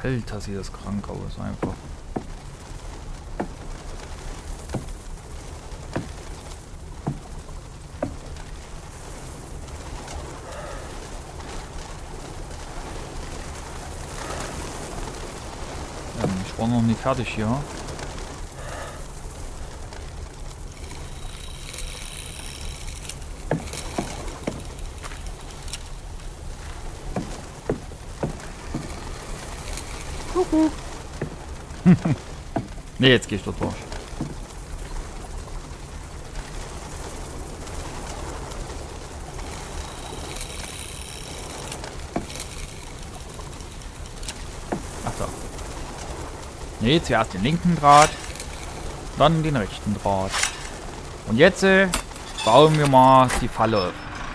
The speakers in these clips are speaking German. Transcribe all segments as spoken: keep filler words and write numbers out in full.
Alter, sieht das krank aus einfach. Ähm, ich war noch nicht fertig hier. Kuckuck. Ne, jetzt geh ich dort durch. Ach so. Ne, zuerst den linken Draht, dann den rechten Draht. Und jetzt äh, bauen wir mal die Falle auf.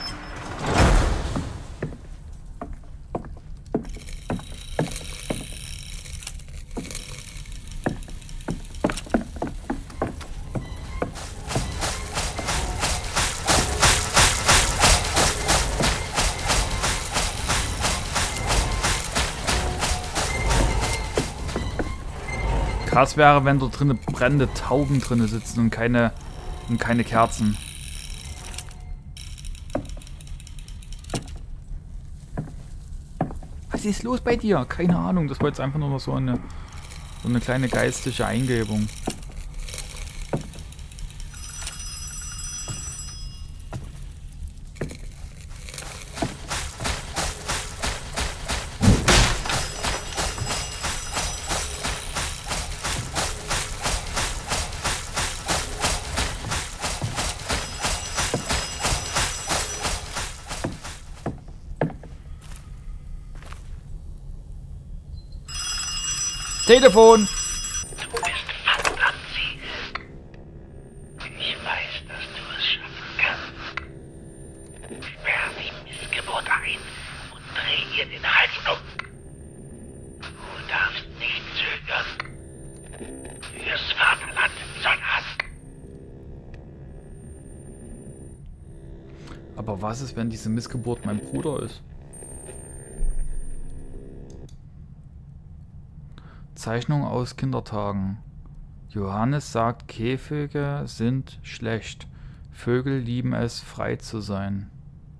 Krass wäre, wenn dort drinnen brennende Tauben drinne sitzen und keine und keine Kerzen. Was ist los bei dir? Keine Ahnung, das war jetzt einfach nur noch so eine so eine kleine geistige Eingebung. Telefon! Du bist verdammt sie. Ich weiß, dass du es schaffen kannst. Sperr die Missgeburt ein und dreh ihr den Hals um. Du darfst nicht zögern. Fürs Vaterland Sonnenhass. Aber was ist, wenn diese Missgeburt mein Bruder ist? Zeichnung aus Kindertagen. Johannes sagt, Käfige sind schlecht. Vögel lieben es, frei zu sein.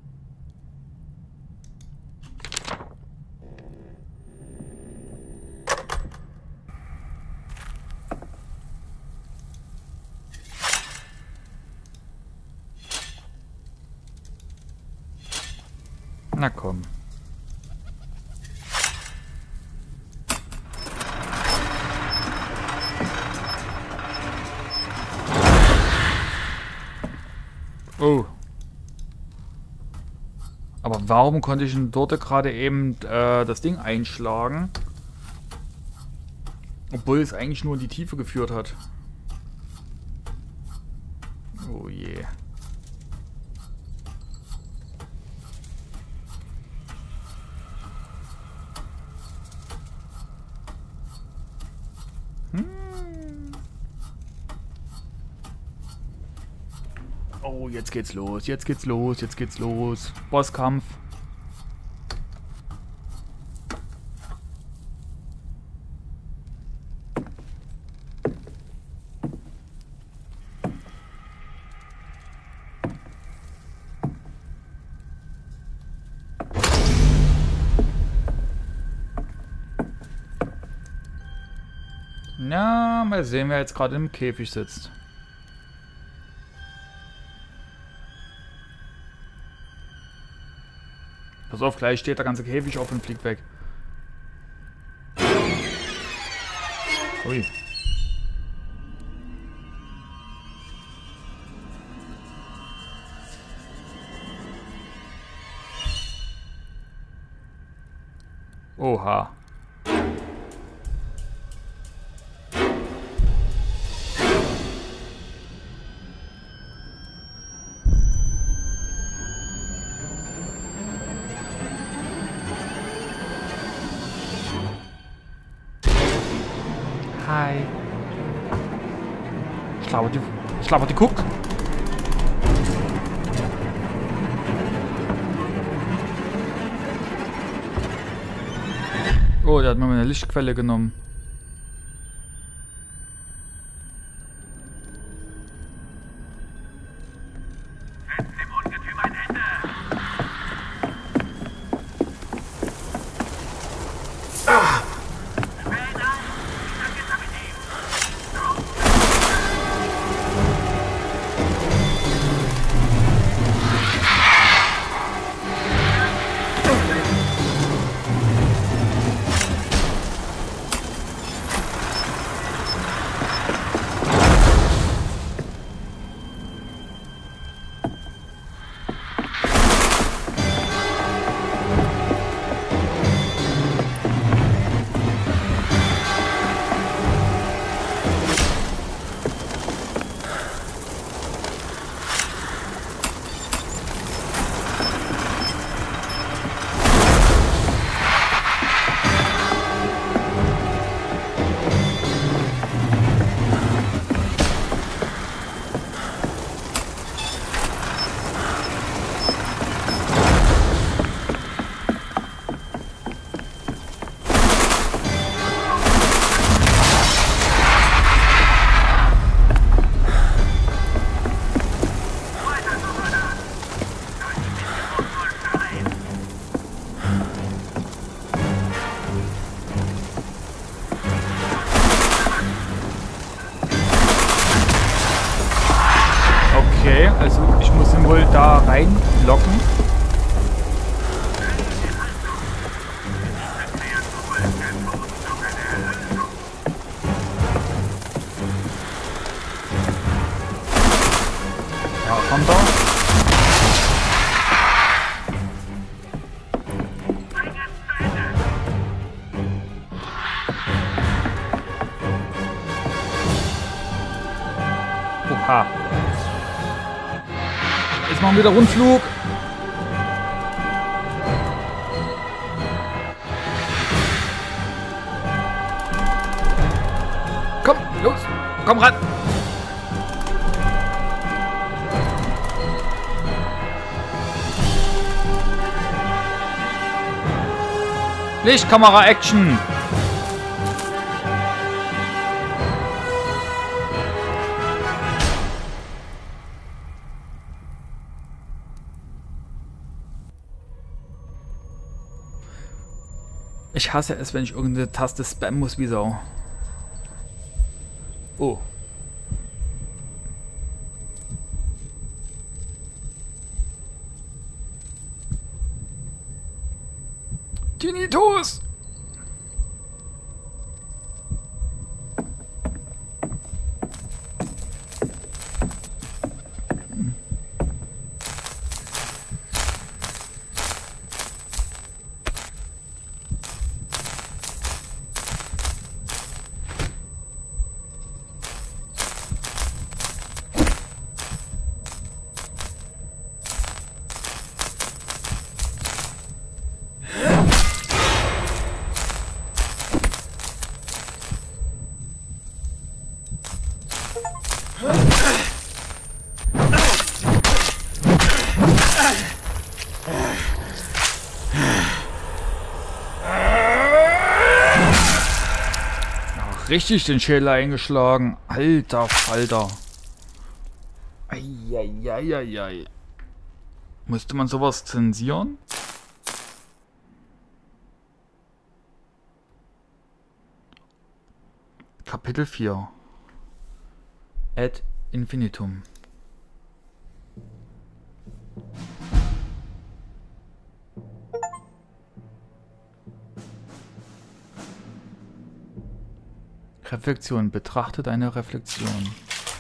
Na komm. Oh. Aber warum konnte ich denn dort gerade eben äh, das Ding einschlagen? Obwohl es eigentlich nur in die Tiefe geführt hat. Oh je. Oh, jetzt geht's los, jetzt geht's los, jetzt geht's los. Bosskampf. Na, mal sehen, wer jetzt gerade im Käfig sitzt. Pass auf, gleich steht der ganze Käfig auf und fliegt weg. Ui. Oha. Hi. Schlauer die, schlauer die guckt. Oh, der hat mir meine Lichtquelle genommen. Okay, also ich muss ihn wohl da reinlocken. Ja, kommt er. Oha. Jetzt machen wir wieder Rundflug. Komm, los. Komm ran. Lichtkamera Action. Ich hasse es, wenn ich irgendeine Taste spammen muss wie Sau. Oh. Tinnitus! Richtig den Schädel eingeschlagen. Alter Falter. Eieieiei. Musste man sowas zensieren? Kapitel vier. Ad infinitum. Reflexion. Betrachte deine Reflexion.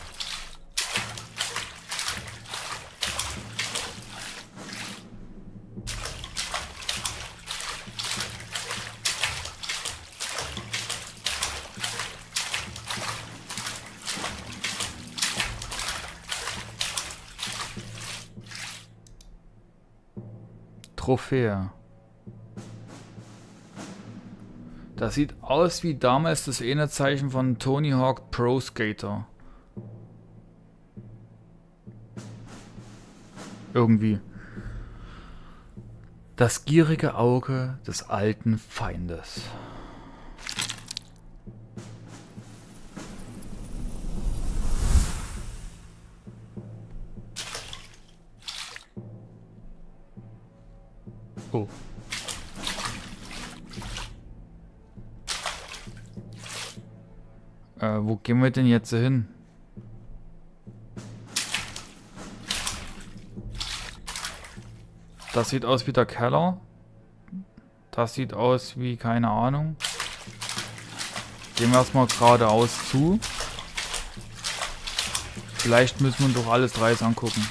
Trophäe. Das sieht aus wie damals das Ene-Zeichen von Tony Hawk Pro Skater. Irgendwie. Das gierige Auge des alten Feindes. Oh. Äh, wo gehen wir denn jetzt hin? Das sieht aus wie der Keller. Das sieht aus wie, keine Ahnung. Gehen wir erstmal geradeaus zu. Vielleicht müssen wir doch alles drei angucken.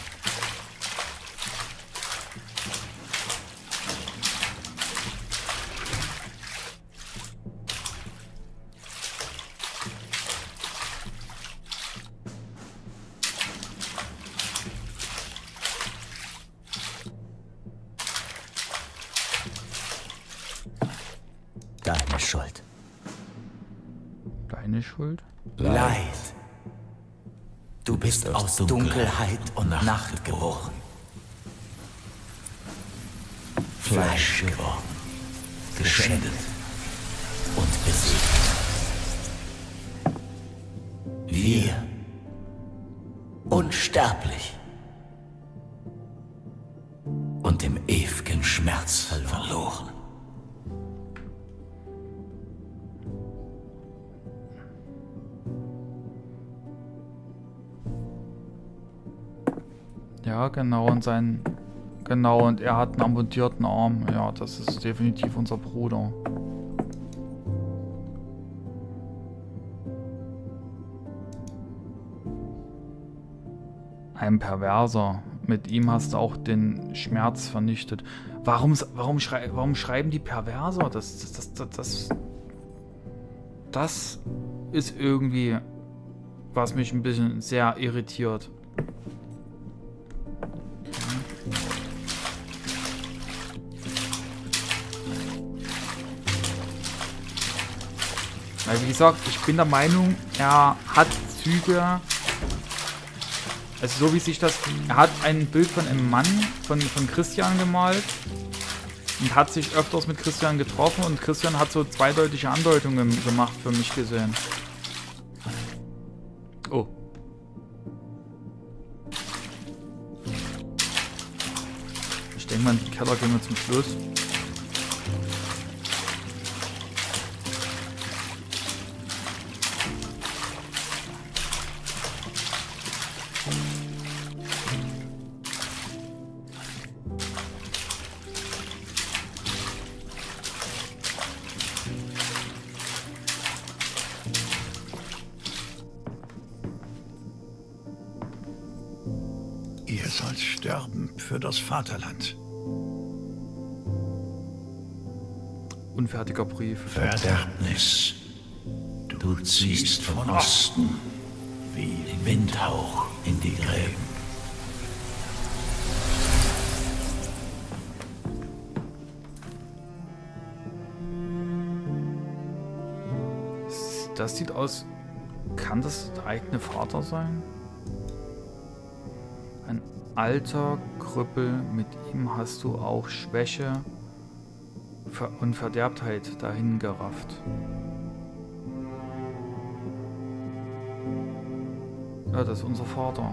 Deine Schuld. Deine Schuld? Leid. Du bist aus Dunkelheit und Nacht geboren. Fleisch geworden. Geschändet und besiegt. Wir. Unsterblich. Und im ewigen Schmerz verloren. Ja, genau, und sein... Genau, und er hat einen amputierten Arm. Ja, das ist definitiv unser Bruder. Ein Perverser. Mit ihm hast du auch den Schmerz vernichtet. Warum, warum, schrei, warum schreiben die Perverser? Das, das, das, das, das, das ist irgendwie, was mich ein bisschen sehr irritiert. Weil, wie gesagt, ich bin der Meinung, er hat Züge, also so wie sich das, er hat ein Bild von einem Mann, von, von Christian gemalt und hat sich öfters mit Christian getroffen und Christian hat so zweideutige Andeutungen gemacht, für mich gesehen. Oh. Ich denke mal, in den Keller gehen wir zum Schluss. Ihr sollt sterben für das Vaterland. Unfertiger Brief. Verderbnis. Du ziehst von Osten wie Windhauch in die Gräben. Das sieht aus... Kann das der eigene Vater sein? Ein alter Krüppel, mit ihm hast du auch Schwäche und Verderbtheit dahin gerafft. Ja, das ist unser Vater.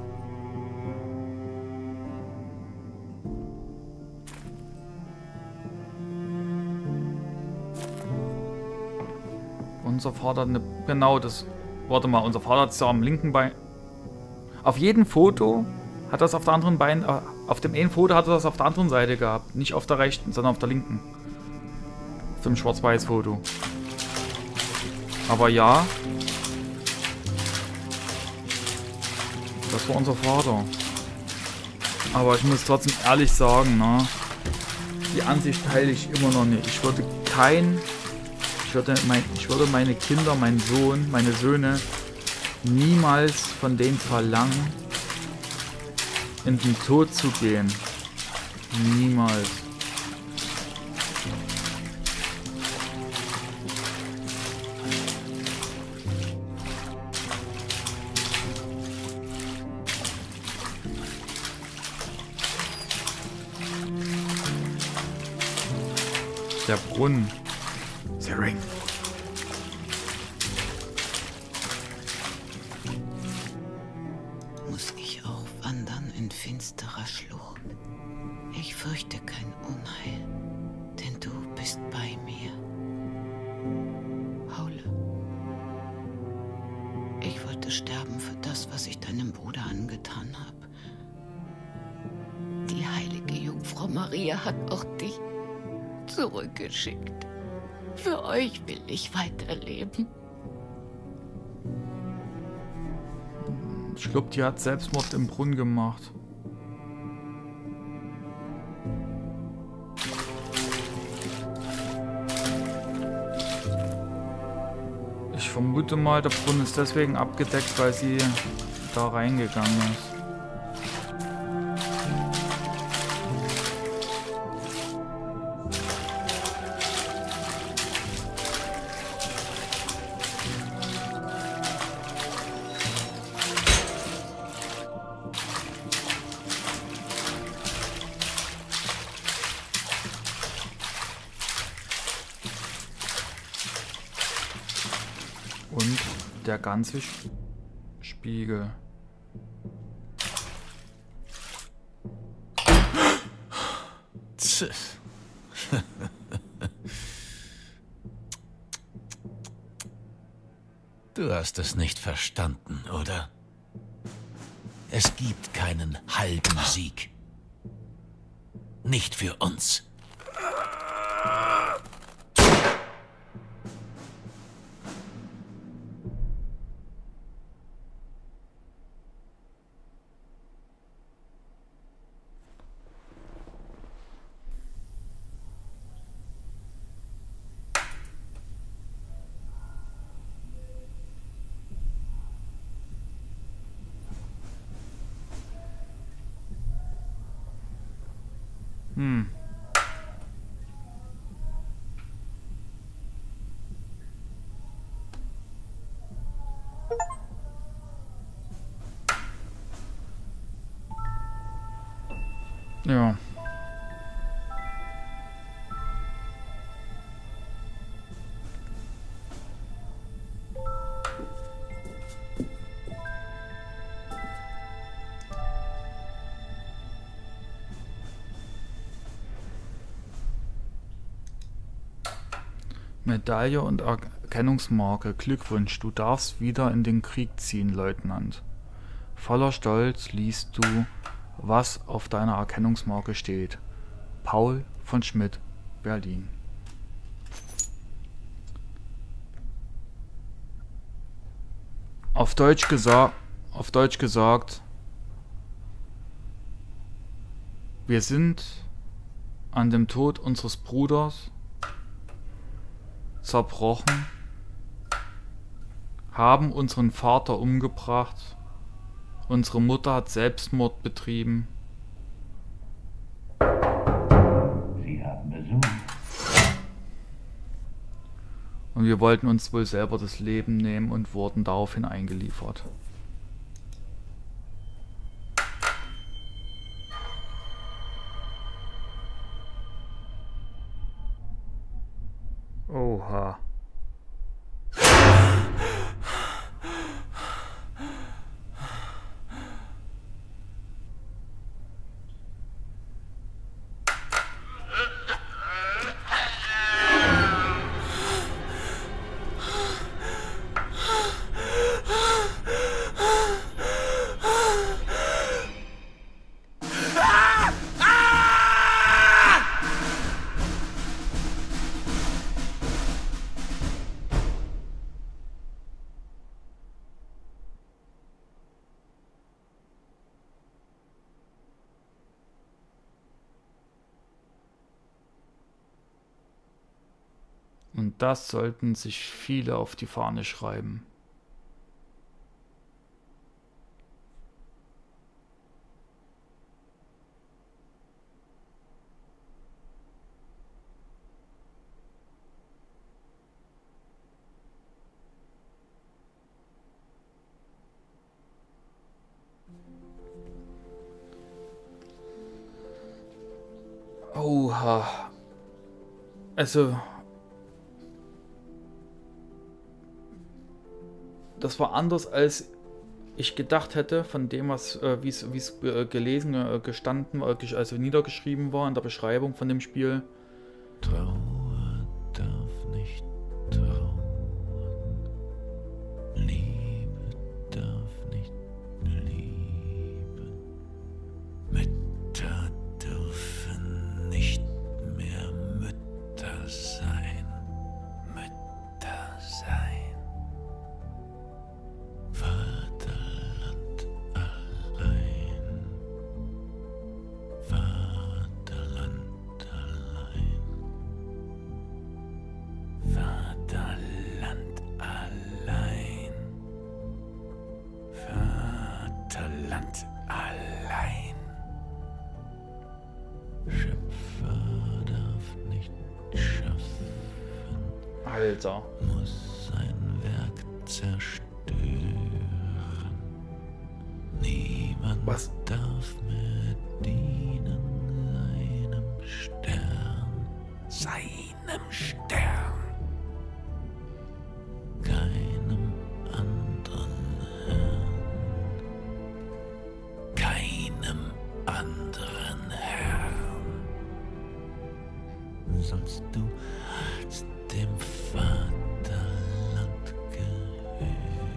Unser Vater hat eine... Genau, das... Warte mal, unser Vater hat es ja am linken Bein... Auf jedem Foto hat das auf der anderen Bein... Äh, auf dem einen Foto hat er das auf der anderen Seite gehabt. Nicht auf der rechten, sondern auf der linken. Auf dem Schwarz-Weiß-Foto. Aber ja... Das war unser Vater. Aber ich muss trotzdem ehrlich sagen, ne? Die Ansicht teile ich immer noch nicht. Ich würde kein... Ich würde, mein, ich würde meine Kinder, meinen Sohn, meine Söhne niemals von denen verlangen, in den Tod zu gehen. Niemals. Der Brunnen. Der Ring. Muss ich auch wandern in finsterer Schlucht? Ich fürchte kein Unheil, denn du bist bei mir. Paul, ich wollte sterben für das, was ich deinem Bruder angetan habe. Die heilige Jungfrau Maria hat auch dich zurückgeschickt. Für euch will ich weiterleben. Ich glaube, die hat Selbstmord im Brunnen gemacht. Ich vermute mal, der Brunnen ist deswegen abgedeckt, weil sie da reingegangen ist. Und der ganze Spiegel. Du hast es nicht verstanden, oder? Es gibt keinen halben Sieg. Nicht für uns. Hm. Ja. Medaille und Erkennungsmarke. Glückwunsch, du darfst wieder in den Krieg ziehen, Leutnant. Voller Stolz liest du, was auf deiner Erkennungsmarke steht. Paul von Schmidt, Berlin. Auf Deutsch gesagt, auf Deutsch gesagt, wir sind an dem Tod unseres Bruders zerbrochen, haben unseren Vater umgebracht, unsere Mutter hat Selbstmord betrieben. Sie haben Besuch. Und wir wollten uns wohl selber das Leben nehmen und wurden daraufhin eingeliefert. Oha. Und das sollten sich viele auf die Fahne schreiben. Oha. Also... Das war anders als ich gedacht hätte, von dem, was äh, wie es äh, gelesen, äh, gestanden, äh, also niedergeschrieben war in der Beschreibung von dem Spiel. Trauer darf nicht trauern, Liebe darf nicht lieben, Mütter dürfen nicht mehr Mütter sein, Mütter sein, Vaterland allein, Vaterland allein, Vaterland allein, Vaterland allein. Schöpfer darf nicht schaffen, Alter. muss sein Werk zerstören. Niemand Was? darf mehr dienen seinem Stern, seinem Stern, keinem anderen Herrn, keinem anderen Herrn. Sollst du dem Vaterland gehören,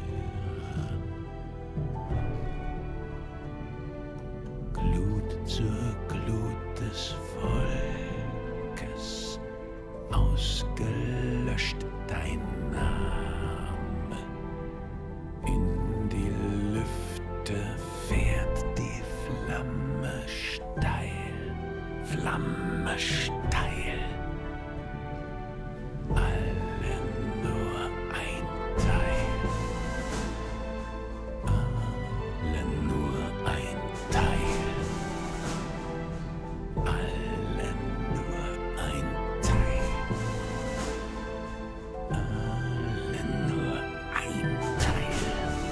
Glut zur Glut des Volkes, ausgelöscht dein Name, in die Lüfte fährt die Flamme steil, Flamme steil. Alle nur ein Teil, alle nur ein Teil, alle nur ein Teil, alle nur ein Teil.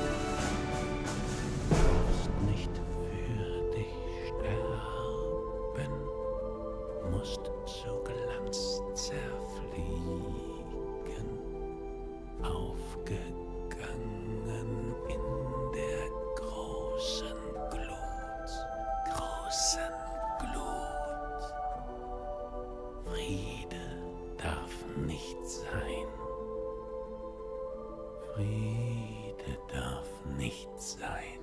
Du musst nicht für dich sterben, musst zu Glanz zerfliegen, aufgegangen in der großen Glut, großen Glut. Friede darf nicht sein, Friede darf nicht sein,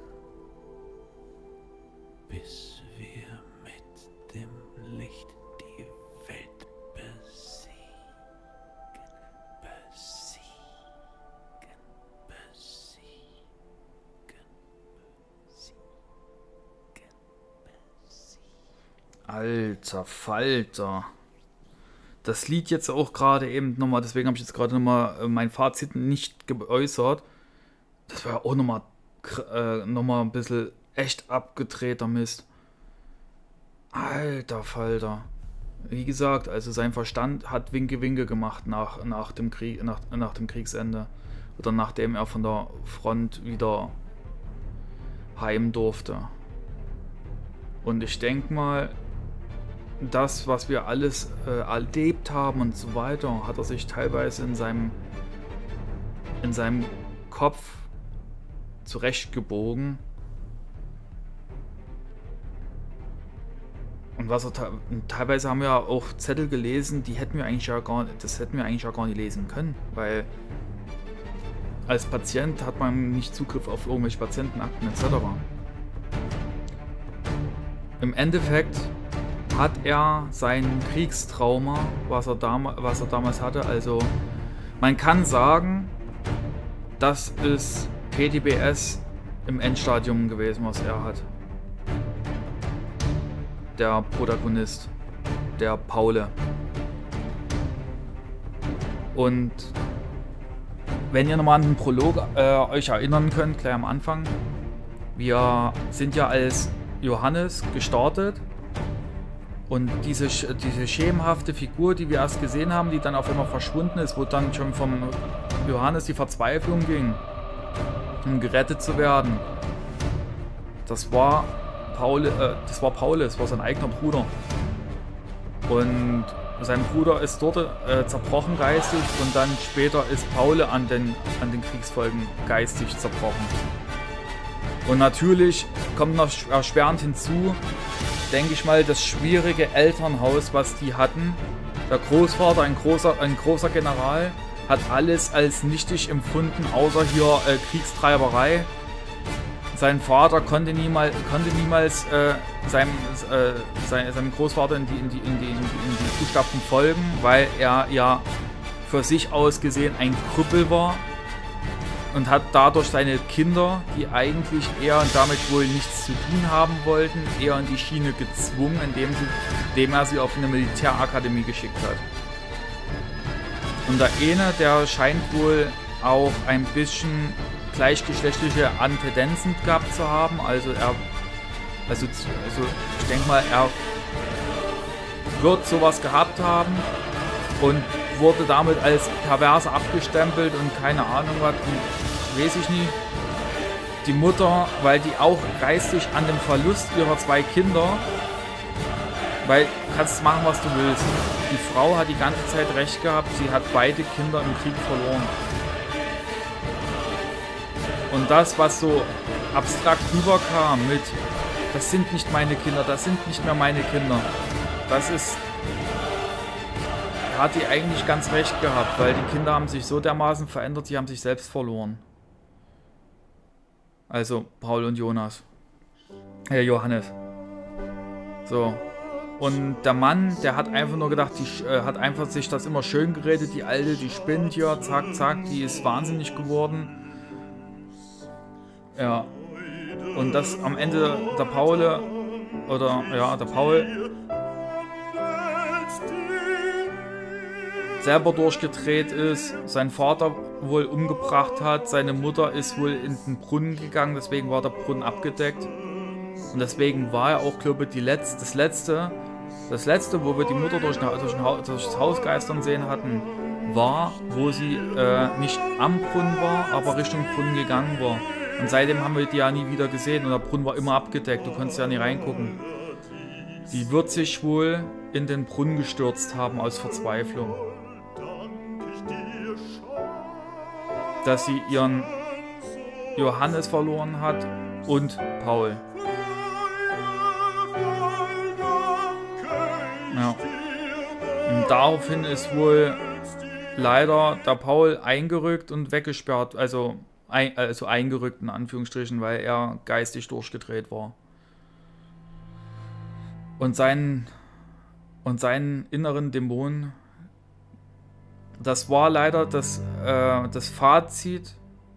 bis wir mit dem Licht die Welt besiegen, besiegen, besiegen, besiegen, besiegen. Alter Falter. Das Lied jetzt auch gerade eben nochmal, deswegen habe ich jetzt gerade nochmal äh, mein Fazit nicht geäußert. Das war ja auch nochmal äh, noch mal ein bisschen echt abgedrehter Mist. Alter Falter. Wie gesagt, also sein Verstand hat Winke-Winke gemacht nach, nach, dem Krieg, nach, nach dem Kriegsende. Oder nachdem er von der Front wieder heim durfte. Und ich denke mal, das, was wir alles äh, erlebt haben und so weiter, hat er sich teilweise in seinem, in seinem Kopf zurechtgebogen. Und was er te und teilweise haben wir auch Zettel gelesen, die hätten wir eigentlich ja gar nicht, das hätten wir eigentlich ja gar nicht lesen können, weil als Patient hat man nicht Zugriff auf irgendwelche Patientenakten et cetera. Im Endeffekt hat er sein Kriegstrauma, was er, was er damals hatte, also man kann sagen, das ist P T B S im Endstadium gewesen, was er hat. Der Protagonist, der Paule. Und wenn ihr nochmal an den Prolog äh, euch erinnern könnt, gleich am Anfang, wir sind ja als Johannes gestartet und diese, diese schemenhafte Figur, die wir erst gesehen haben, die dann auf einmal verschwunden ist, wo dann schon vom Johannes die Verzweiflung ging, um gerettet zu werden. Das war Paul, äh, das war Paul, das war sein eigener Bruder. Und sein Bruder ist dort äh, zerbrochen geistig und dann später ist Paul an den, an den Kriegsfolgen geistig zerbrochen. Und natürlich kommt noch erschwerend hinzu, denke ich mal, das schwierige Elternhaus, was die hatten. Der Großvater, ein großer, ein großer General, hat alles als nichtig empfunden, außer hier äh, Kriegstreiberei. Sein Vater konnte niemals, konnte niemals äh, seinem, äh, sein, seinem Großvater in die, in, die, in, die, in, die, in die Fußstapfen folgen, weil er ja für sich aus gesehen ein Krüppel war und hat dadurch seine Kinder, die eigentlich eher damit wohl nichts zu tun haben wollten, eher in die Schiene gezwungen, indem, sie, indem er sie auf eine Militärakademie geschickt hat. Und der eine, der scheint wohl auch ein bisschen gleichgeschlechtliche Antedenzen gehabt zu haben. Also er, also, also ich denke mal, er wird sowas gehabt haben und wurde damit als perverse abgestempelt und keine Ahnung was, und weiß ich nie. Die Mutter, weil die auch geistig an dem Verlust ihrer zwei Kinder, weil du kannst machen, was du willst. Die Frau hat die ganze Zeit recht gehabt, sie hat beide Kinder im Krieg verloren. Und das, was so abstrakt rüberkam mit, das sind nicht meine Kinder, das sind nicht mehr meine Kinder, das ist, da hat die eigentlich ganz recht gehabt, weil die Kinder haben sich so dermaßen verändert, die haben sich selbst verloren. Also Paul und Jonas. Äh, Johannes. So. Und der Mann, der hat einfach nur gedacht, die äh, hat einfach sich das immer schön geredet, die Alte, die spinnt hier, zack, zack, die ist wahnsinnig geworden. Ja. Und das am Ende der Paul, oder ja, der Paul selber durchgedreht ist, sein Vater wohl umgebracht hat, seine Mutter ist wohl in den Brunnen gegangen, deswegen war der Brunnen abgedeckt. Und deswegen war er auch, glaube ich, die letzte, das letzte, das letzte, wo wir die Mutter durch, durch, durch das Haus geistern sehen hatten, war, wo sie äh, nicht am Brunnen war, aber Richtung Brunnen gegangen war. Und seitdem haben wir die ja nie wieder gesehen und der Brunnen war immer abgedeckt, du konntest ja nie reingucken. Die wird sich wohl in den Brunnen gestürzt haben aus Verzweiflung. Dass sie ihren Johannes verloren hat und Paul. Ja. Und daraufhin ist wohl leider der Paul eingerückt und weggesperrt, also, ein, also eingerückt in Anführungsstrichen, weil er geistig durchgedreht war. Und seinen, und seinen inneren Dämonen, das war leider das, äh, das Fazit,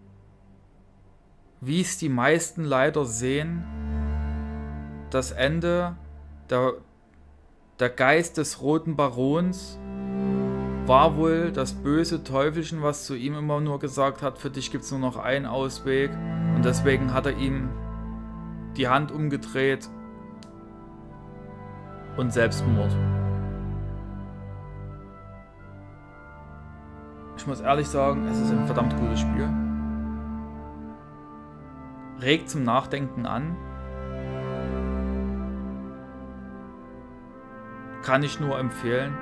wie es die meisten leider sehen. Das Ende, der, der Geist des Roten Barons war wohl das böse Teufelchen, was zu ihm immer nur gesagt hat, für dich gibt es nur noch einen Ausweg. Und deswegen hat er ihm die Hand umgedreht und Selbstmord. Ich muss ehrlich sagen, es ist ein verdammt gutes Spiel. Regt zum Nachdenken an. Kann ich nur empfehlen.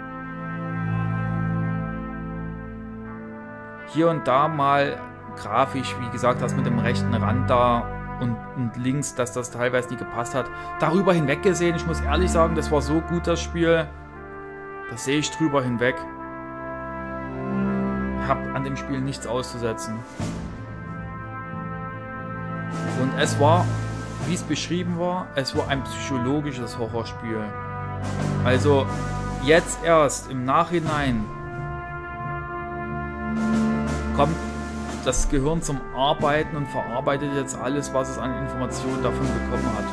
Hier und da mal grafisch, wie gesagt, das mit dem rechten Rand da und, und links, dass das teilweise nicht gepasst hat. Darüber hinweg gesehen, ich muss ehrlich sagen, das war so gut, das Spiel. Das sehe ich drüber hinweg. Ich habe an dem Spiel nichts auszusetzen. Und es war, wie es beschrieben war, es war ein psychologisches Horrorspiel. Also jetzt erst im Nachhinein kommt das Gehirn zum Arbeiten und verarbeitet jetzt alles, was es an Informationen davon bekommen hat.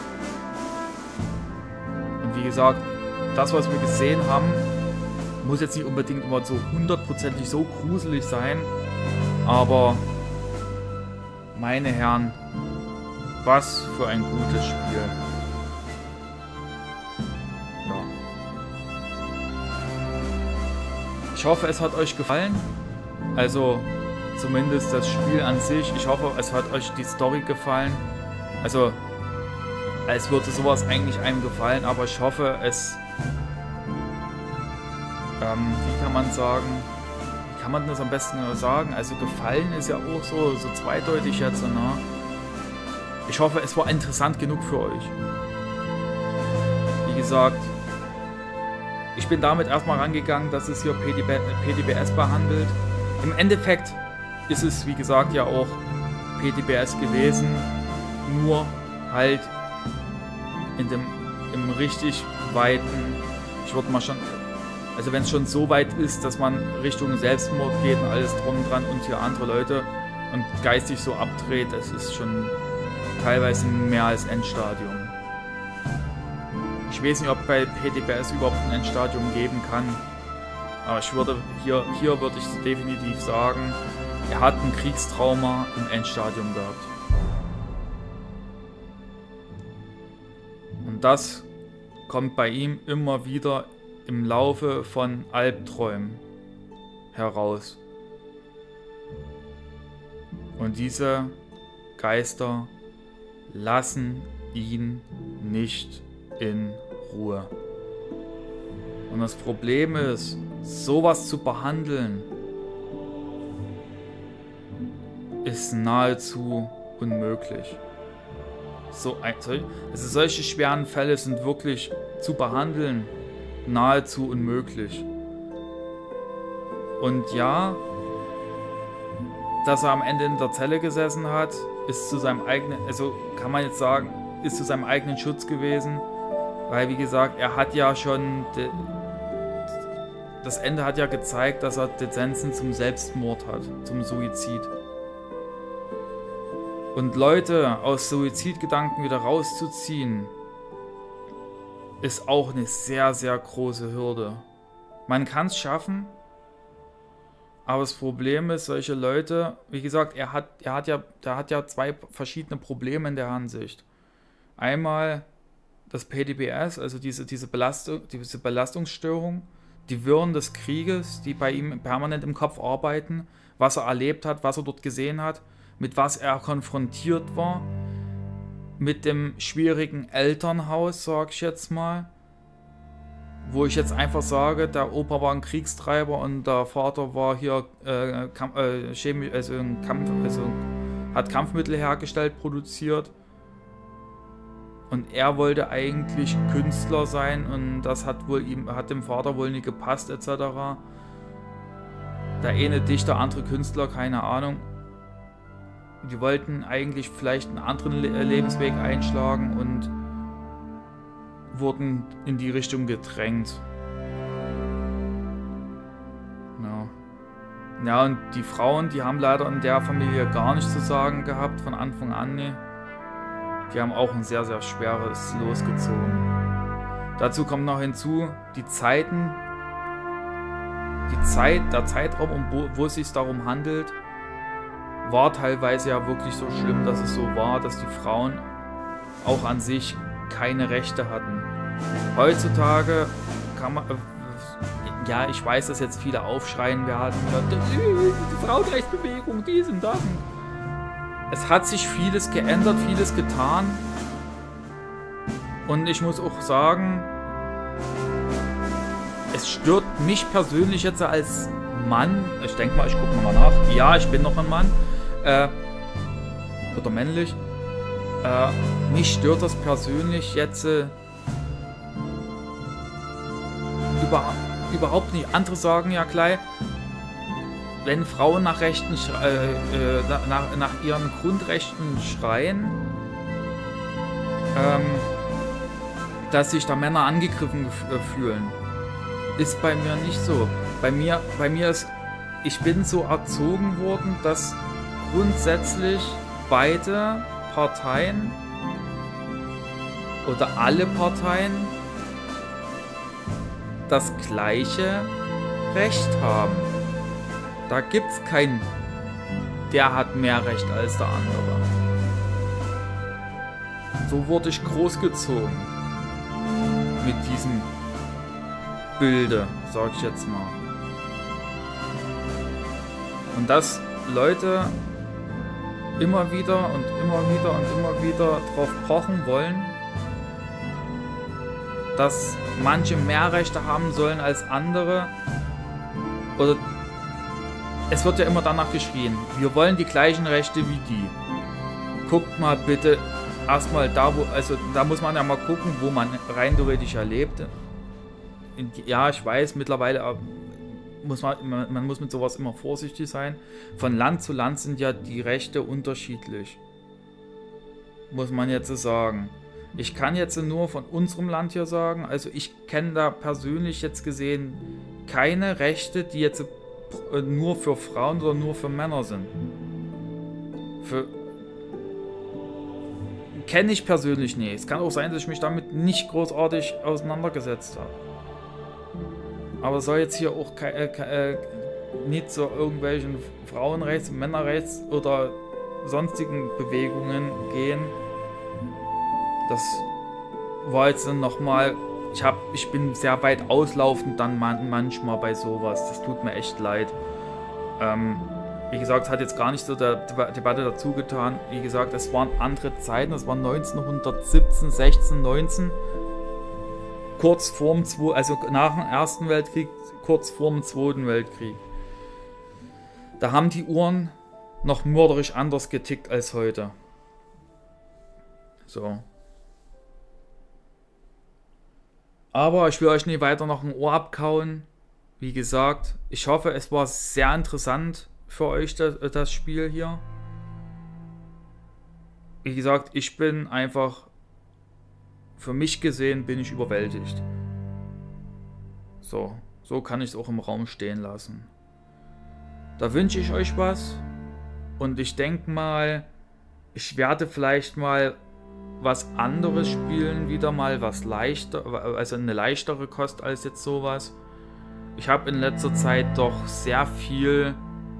Und wie gesagt, das, was wir gesehen haben, muss jetzt nicht unbedingt immer so hundertprozentig so gruselig sein, aber meine Herren, was für ein gutes Spiel. Ja. Ich hoffe, es hat euch gefallen. Also zumindest das Spiel an sich. Ich hoffe, es hat euch die Story gefallen. Also als würde sowas eigentlich einem gefallen, aber ich hoffe, es... Ähm, wie kann man sagen... Wie kann man das am besten sagen? Also gefallen ist ja auch so, so zweideutig jetzt, ne? Ich hoffe, es war interessant genug für euch. Wie gesagt, ich bin damit erstmal rangegangen, dass es hier P D B S behandelt. Im Endeffekt ist es, wie gesagt, ja auch P D B S gewesen, nur halt in dem im richtig weiten, ich würde mal schon, also wenn es schon so weit ist, dass man Richtung Selbstmord geht und alles drum und dran und hier andere Leute und geistig so abdreht, das ist schon teilweise mehr als Endstadium. Ich weiß nicht, ob bei P D B S überhaupt ein Endstadium geben kann, aber ich würde hier, hier würde ich definitiv sagen, er hat ein Kriegstrauma im Endstadium gehabt. Und das kommt bei ihm immer wieder im Laufe von Albträumen heraus. Und diese Geister lassen ihn nicht in Ruhe. Und das Problem ist, sowas zu behandeln, ist nahezu unmöglich. So ein, also solche schweren Fälle sind wirklich zu behandeln nahezu unmöglich. Und ja, dass er am Ende in der Zelle gesessen hat, ist zu seinem eigenen, also kann man jetzt sagen, ist zu seinem eigenen Schutz gewesen, weil wie gesagt, er hat ja schon, das Ende hat ja gezeigt, dass er Tendenzen zum Selbstmord hat, zum Suizid. Und Leute aus Suizidgedanken wieder rauszuziehen, ist auch eine sehr, sehr große Hürde. Man kann es schaffen, aber das Problem ist, solche Leute, wie gesagt, er hat, er hat ja, der hat ja zwei verschiedene Probleme in der Hinsicht. Einmal das P D B S, also diese, diese, Belastung, diese Belastungsstörung, die Wirren des Krieges, die bei ihm permanent im Kopf arbeiten, was er erlebt hat, was er dort gesehen hat, mit was er konfrontiert war, mit dem schwierigen Elternhaus, sag ich jetzt mal, wo ich jetzt einfach sage, der Opa war ein Kriegstreiber und der Vater war hier äh, Kampf, äh, chemisch, also, ein Kampf, also hat Kampfmittel hergestellt, produziert. Und er wollte eigentlich Künstler sein und das hat wohl ihm, hat dem Vater wohl nicht gepasst, et cetera. Der eine Dichter, andere Künstler, keine Ahnung. Die wollten eigentlich vielleicht einen anderen Le Lebensweg einschlagen und wurden in die Richtung gedrängt. Ja. Ja, und die Frauen, die haben leider in der Familie gar nichts zu sagen gehabt, von Anfang an. Nee. Die haben auch ein sehr, sehr schweres Los gezogen. Dazu kommt noch hinzu, die Zeiten, die Zeit, der Zeitraum, wo, wo es sich darum handelt, war teilweise ja wirklich so schlimm, dass es so war, dass die Frauen auch an sich keine Rechte hatten. Heutzutage kann man, äh, ja, ich weiß, dass jetzt viele aufschreien werden, die Frauenrechtsbewegung, dies und das. Es hat sich vieles geändert, vieles getan. Und ich muss auch sagen, es stört mich persönlich jetzt als Mann, ich denke mal, ich gucke nochmal nach, ja, ich bin noch ein Mann, äh, oder männlich, äh, mich stört das persönlich jetzt äh, über, überhaupt nicht. Andere sagen ja gleich, wenn Frauen nach Rechten, äh, äh, nach, nach ihren Grundrechten schreien, ähm, dass sich da Männer angegriffen fühlen. Ist bei mir nicht so. Bei mir, bei mir ist, ich bin so erzogen worden, dass grundsätzlich beide Parteien oder alle Parteien das gleiche Recht haben. Da gibt es keinen, der hat mehr Recht als der andere. So wurde ich großgezogen mit diesem Bilde, sag ich jetzt mal. Und dass Leute immer wieder und immer wieder und immer wieder drauf pochen wollen, dass manche mehr Rechte haben sollen als andere. Oder es wird ja immer danach geschrien, wir wollen die gleichen Rechte wie die. Guckt mal bitte erstmal da, wo, also da muss man ja mal gucken, wo man rein theoretisch erlebt. Ja, ich weiß, mittlerweile muss man, man, man muss mit sowas immer vorsichtig sein. Von Land zu Land sind ja die Rechte unterschiedlich. Muss man jetzt sagen. Ich kann jetzt nur von unserem Land hier sagen, also ich kenne da persönlich jetzt gesehen keine Rechte, die jetzt nur für Frauen oder nur für Männer sind. Für kenne ich persönlich nicht. Es kann auch sein, dass ich mich damit nicht großartig auseinandergesetzt habe. Aber soll jetzt hier auch äh, nicht zu irgendwelchen Frauenrechts-, Männerrechts- oder sonstigen Bewegungen gehen. Das war jetzt dann nochmal, ich, hab, ich bin sehr weit auslaufend dann man, manchmal bei sowas. Das tut mir echt leid. Ähm, wie gesagt, es hat jetzt gar nicht so der Debatte dazu getan. Wie gesagt, es waren andere Zeiten. Das war neunzehnhundertsiebzehn, sechzehn, neunzehn. Kurz vorm, also nach dem Ersten Weltkrieg, kurz vor dem Zweiten Weltkrieg. Da haben die Uhren noch mörderisch anders getickt als heute. So. Aber ich will euch nicht weiter noch ein Ohr abkauen. Wie gesagt, ich hoffe, es war sehr interessant für euch, das, das Spiel hier. Wie gesagt, ich bin einfach, für mich gesehen, bin ich überwältigt. So, so kann ich es auch im Raum stehen lassen. Da wünsche ich euch was. Und ich denke mal, ich werde vielleicht mal was anderes spielen, wieder mal was leichter, also eine leichtere Kost als jetzt sowas. Ich habe in letzter Zeit doch sehr viel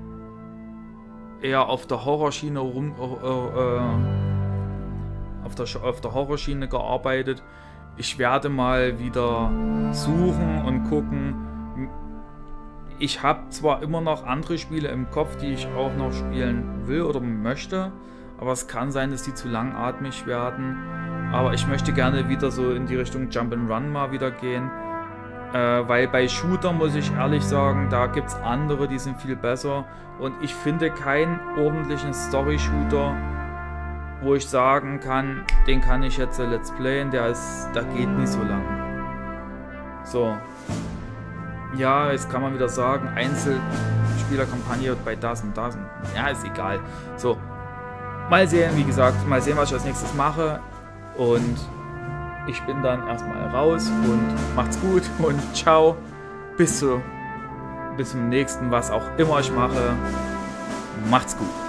eher auf der Horrorschiene rum, äh, auf der, auf der Horrorschiene gearbeitet. Ich werde mal wieder suchen und gucken. Ich habe zwar immer noch andere Spiele im Kopf, die ich auch noch spielen will oder möchte, aber es kann sein, dass die zu langatmig werden. Aber ich möchte gerne wieder so in die Richtung Jump'n'Run mal wieder gehen. Äh, weil bei Shooter, muss ich ehrlich sagen, da gibt es andere, die sind viel besser. Und ich finde keinen ordentlichen Story-Shooter, wo ich sagen kann, den kann ich jetzt Let's Playen, der ist, der geht nicht so lang. So. Ja, jetzt kann man wieder sagen, Einzelspielerkampagne bei das und das. Und, ja, ist egal. So. Mal sehen, wie gesagt, mal sehen, was ich als nächstes mache. Und ich bin dann erstmal raus und macht's gut und ciao. Bis, zu, bis zum nächsten, was auch immer ich mache. Macht's gut.